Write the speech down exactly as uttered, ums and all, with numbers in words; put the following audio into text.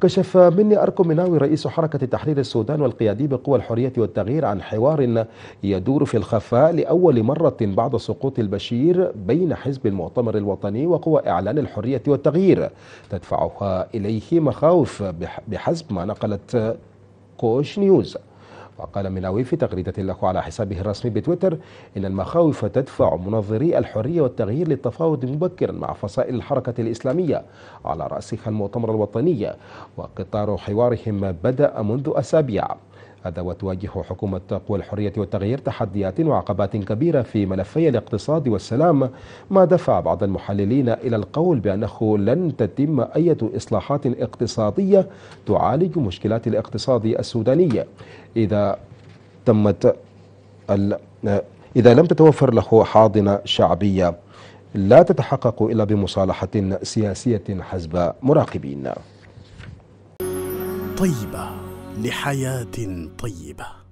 كشف مني أركو مناوي رئيس حركة تحرير السودان والقيادي بقوى الحرية والتغيير عن حوار يدور في الخفاء لأول مرة بعد سقوط البشير بين حزب المؤتمر الوطني وقوى إعلان الحرية والتغيير تدفعها إليه مخاوف بحسب ما نقلت كوش نيوز. وقال مناوي في تغريدة له على حسابه الرسمي بتويتر إن المخاوف تدفع منظري الحرية والتغيير للتفاوض مبكرا مع فصائل الحركة الإسلامية على رأسها المؤتمر الوطني، وقطار حوارهم بدأ منذ أسابيع. هذا وتواجه حكومة قوى الحرية والتغيير تحديات وعقبات كبيرة في ملفي الاقتصاد والسلام، ما دفع بعض المحللين إلى القول بأنه لن تتم أي إصلاحات اقتصادية تعالج مشكلات الاقتصاد السوداني إذا تمت ال... إذا لم تتوفر له حاضنة شعبية لا تتحقق إلا بمصالحة سياسية حسب مراقبين. طيبة لحياة طيبة.